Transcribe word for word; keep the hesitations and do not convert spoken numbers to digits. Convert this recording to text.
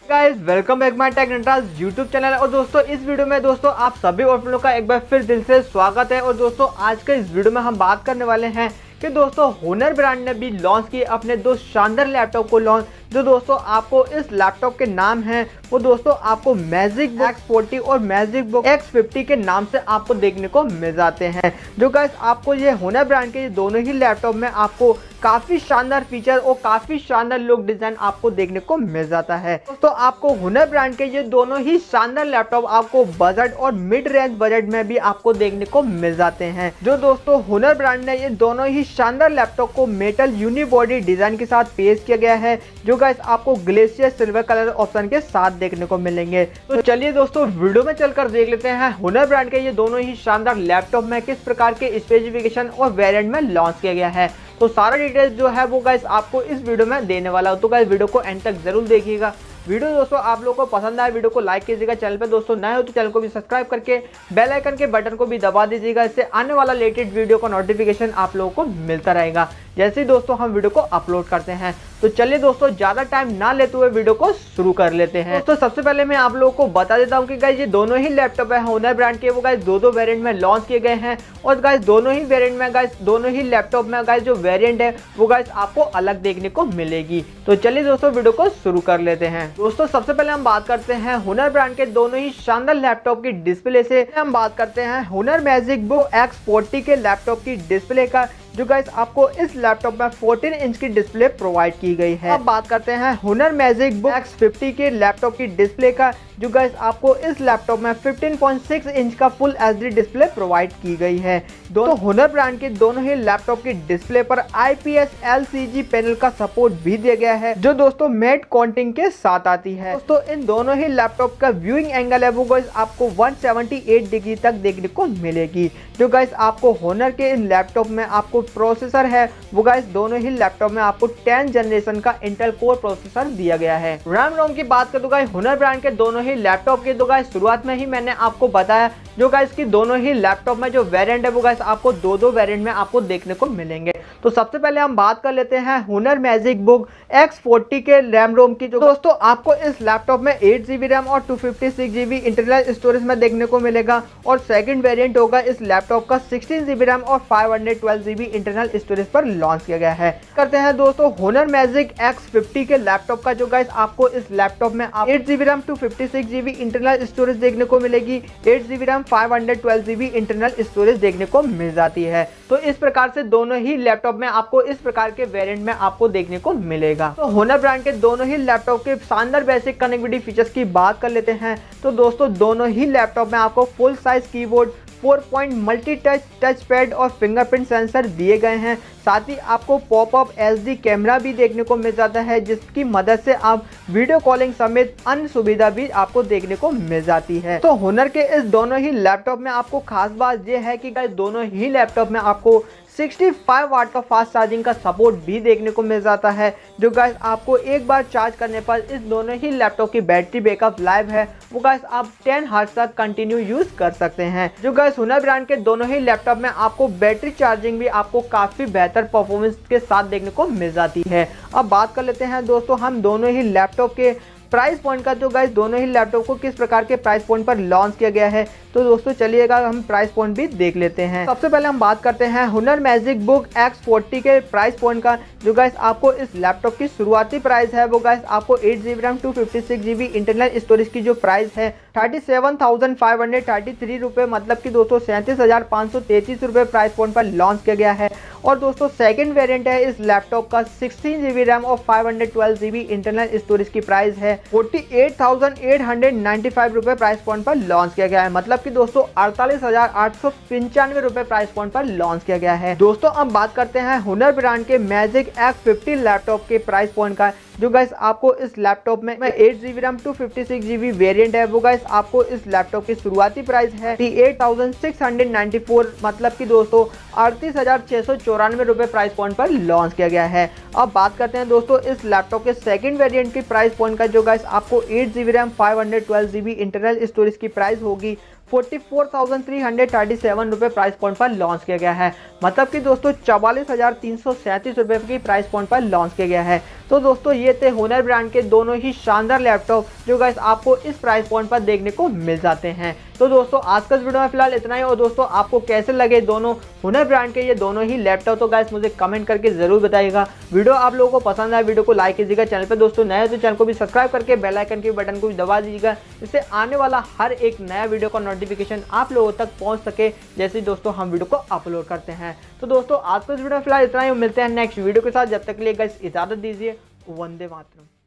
Guys welcome back my tech Nataraj YouTube channel. और दोस्तों इस वीडियो में दोस्तों आप सभी ऑडियो का एक बार फिर दिल से स्वागत है। और दोस्तों आज के इस वीडियो में हम बात करने वाले हैं कि दोस्तों होनर ब्रांड ने भी लॉन्च किए अपने दो शानदार लैपटॉप को लॉन्च, जो दोस्तों आपको इस लैपटॉप के नाम हैं वो दोस्तों आपको मैजिक बुक एक्स फोर्टी और मैजिक बुक एक्स फिफ्टी के नाम से आपको देखने को मिल जाते हैं। जो गाइस आपको ये होनर ब्रांड के ये दोनों ही लैपटॉप में आपको काफी शानदार फीचर और काफी शानदार लुक डिजाइन आपको देखने को मिल जाता है। दोस्तों आपको होनर ब्रांड के ये दोनों ही शानदार लैपटॉप आपको बजट और मिड रेंज बजट में भी आपको देखने को मिल जाते हैं। जो दोस्तों होनर ब्रांड ने ये दोनों ही शानदार लैपटॉप को मेटल यूनिबॉडी डिजाइन के साथ पेश किया गया है, जो गाइस आपको ग्लेशियर सिल्वर कलर ऑप्शन के साथ देखने को मिलेंगे। तो चलिए दोस्तों वीडियो में चलकर देख लेते हैं होनर ब्रांड के ये दोनों ही शानदार लैपटॉप में किस प्रकार के स्पेसिफिकेशन और वेरिएंट में लॉन्च किया गया है। तो सारा डिटेल्स जो है वो गाइस आपको इस वीडियो में देने वाला हूं, तो गाइस वीडियो को एंड तक जरूर देखिएगा। वीडियो दोस्तों आप लोगों को पसंद आए वीडियो को लाइक कीजिएगा, चैनल पे दोस्तों नए हो तो चैनल को भी सब्सक्राइब करके बेल आइकन के बटन को भी दबा दीजिएगा। इससे आने वाला लेटेस्ट वीडियो का नोटिफिकेशन आप लोगों को मिलता रहेगा जैसे ही दोस्तों हम वीडियो को अपलोड करते हैं। तो चलिए दोस्तों ज्यादा टाइम ना लेते हुए वीडियो को शुरू कर लेते हैं। दोस्तों सबसे पहले मैं आप लोगों को बता देता हूं कि गाइस ये दोनों ही लैपटॉप है होनर ब्रांड के, वो गाइस दो दो वेरिएंट में लॉन्च किए गए हैं। और गाइस दोनों ही वेरिएंट में गाइस दोनों ही लैपटॉप में गाइस जो वेरिएंट है वो गाइस आपको अलग देखने को मिलेगी। तो चलिए दोस्तों वीडियो को शुरू कर लेते हैं। दोस्तों सबसे पहले हम बात करते हैं होनर ब्रांड के दोनों ही शानदार लैपटॉप की डिस्प्ले से। हम बात करते हैं Honor magic book X forty के लैपटॉप की डिस्प्ले का, जो गाइस आपको इस लैपटॉप में चौदह इंच की डिस्प्ले प्रोवाइड की गई है। अब बात करते हैं Honor magic book X fifty के लैपटॉप की डिस्प्ले का, जो गाइस आपको इस लैपटॉप में पंद्रह पॉइंट छह इंच का फुल एचडी डिस्प्ले प्रोवाइड की गई है। दोनों होनर ब्रांड के दोनों ही लैपटॉप की डिस्प्ले पर आईपीएस एलसीजी पैनल का सपोर्ट भी दिया गया है, जो दोस्तों मैट काउंटिंग के साथ आती है। दोस्तों इन दोनों ही लैपटॉप का व्यूइंग एंगल है वो गाइस आपको एक सौ अठहत्तर डिग्री तक देखने को मिलेगी। जो गाइस आपको होनर के इन लैपटॉप में आपको प्रोसेसर है वो गाइस दोनों ही लैपटॉप में आपको टेंथ जनरेशन का इंटेल कोर प्रोसेसर दिया गया है। रैम रोम की बात करूं गाइस होनर ब्रांड के दोनों ही लैपटॉप के, तो गाइस शुरुआत में ही मैंने आपको बताया जो गाइस की दोनों ही लैपटॉप में जो वेरिएंट है वो गाइस आपको दो दो वेरिएंट में आपको देखने को मिलेंगे। तो सबसे पहले हम बात कर लेते हैं Honor magic book X forty के रैम रोम की। जो दोस्तों आपको इस लैपटॉप में एट जीबी रैम और two fifty six GB internal storage में देखने को मिलेगा। और सेकंड वेरिएंट होगा इस लैपटॉप का सिक्सटीन जीबी रैम और five twelve GB internal storage पर लॉन्च किया गया है। करते हैं दोस्तों होनर मैजिक एक्स फिफ्टी के लैपटॉप का, जो गाइस आपको इस लैपटॉप में eight GB RAM two fifty six GB internal storage देखने को मिलेगी। Eight GB RAM five twelve GB internal storage देखने को मिल जाती है। तो इस प्रकार से दोनों ही लैपटॉप में आपको इस प्रकार के वेरिएंट में आपको देखने को मिलेगा। तो होनर ब्रांड के दोनों ही लैपटॉप के शानदार बेसिक कनेक्टिविटी फीचर्स की बात कर लेते हैं। तो दोस्तों दोनों ही लैपटॉप में आपको full size keyboard, four point multi touch touch pad और फिंगरप्रिंट सेंसर दिए गए हैं। साथ ही आपको पॉपअप एचडी कैमरा भी देखने को मिल जाता है, जिसकी मदद से आप वीडियो कॉलिंग समेत अन्य सुविधा भी आपको देखने को मिल जाती है। तो होनर के इस दोनों ही लैपटॉप में आपको खास बात यह है कि गाइस दोनों ही लैपटॉप में आपको पैंसठ वाट का फास्ट चार्जिंग का सपोर्ट भी देखने को मिल जाता है, जो गाइस आपको एक बार चार्ज करने पर इस दोनों ही लैपटॉप की बैटरी बैकअप लाइव है वो गाइस आप टेन हॉर्स तक कंटिन्यू यूज कर सकते हैं। जो गाइस होनर ब्रांड के दोनों ही लैपटॉप में आपको बैटरी चार्जिंग भी आपको काफी बेहतर परफॉर्मेंस के साथ देखने को मिल जाती है। अब बात कर लेते हैं दोस्तों हम दोनों ही लैपटॉप के प्राइस पॉइंट का। तो गाइस दोनों ही लैपटॉप को किस प्रकार के प्राइस पॉइंट पर लॉन्च किया गया है, तो दोस्तों चलिएगा हम प्राइस पॉइंट भी देख लेते हैं। सबसे पहले हम बात करते हैं Honor magic book X forty के प्राइस पॉइंट का। जो गाइस आपको इस लैपटॉप की शुरुआती प्राइस है वो गाइस आपको eight GB RAM two fifty six GB internal storage की जो प्राइस है thirty seven thousand five hundred thirty three रुपए, मतलब कि दोस्तों सैंतीस हजार पाँच सौ तैंतीस रुपए प्राइस पॉइंट पर लॉन्च किया गया है। और दोस्तों सेकंड वेरिएंट है इस लैपटॉप का सिक्सटीन जीबी रैम और five twelve GB internal storage की प्राइस है forty eight thousand eight hundred ninety five रुपए प्राइस पॉइंट पर लॉन्च किया गया है, मतलब कि दोस्तों अड़तालीस हजार आठ सौ पंचानवे रुपए प्राइस पॉइंट पर लॉन्च किया गया है। दोस्तों अब बात करते हैं होनर ब्रांड के मैजिक एक्स फिफ्टी लैपटॉप के प्राइस पॉइंट का। जो गाइस आपको इस लैपटॉप में eight GB RAM two fifty six GB variant है वो गाइस आपको इस लैपटॉप की शुरुआती प्राइस है eight thousand six hundred ninety four, मतलब कि दोस्तों अड़तीस हजार छह सौ चौरानवे रुपए प्राइस पॉइंट पर लॉन्च किया गया है। अब बात करते हैं दोस्तों इस लैपटॉप के सेकंड वेरिएंट की प्राइस पॉइंट का। जो गाइस आपको eight GB RAM five twelve GB internal storage की प्राइस होगी forty four thousand three hundred thirty seven रुपये प्राइस पॉइंट पर लॉन्च किया गया है। मतलब कि दोस्तों चवालीस हज़ार तीन सौ सैंतीस रुपये की प्राइस पॉइंट पर लॉन्च किया गया है। तो दोस्तों ये थे होनर ब्रांड के दोनों ही शानदार लैपटॉप जो गाइस आपको इस प्राइस पॉइंट पर देखने को मिल जाते हैं। तो दोस्तों आज का इस वीडियो में फिलहाल इतना ही। और दोस्तों आपको कैसे लगे दोनों होनर ब्रांड के ये दोनों ही लैपटॉप, तो गाइस मुझे कमेंट करके जरूर बताइएगा। वीडियो आप लोगों को पसंद आए वीडियो को लाइक कीजिएगा। चैनल पे दोस्तों नए तो चैनल को भी सब्सक्राइब करके बेल आइकन के बटन को भी दबा दीजिएगा, इससे आने वाला हर एक नया वीडियो का नोटिफिकेशन आप लोगों तक पहुंच सके जैसे ही दोस्तों हम वीडियो को अपलोड करते हैं। तो दोस्तों आज का इस वीडियो में फिलहाल इतना ही। मिलते हैं नेक्स्ट वीडियो के साथ, जब तक के लिए गाइस इजाजत दीजिए। वंदे मातरम।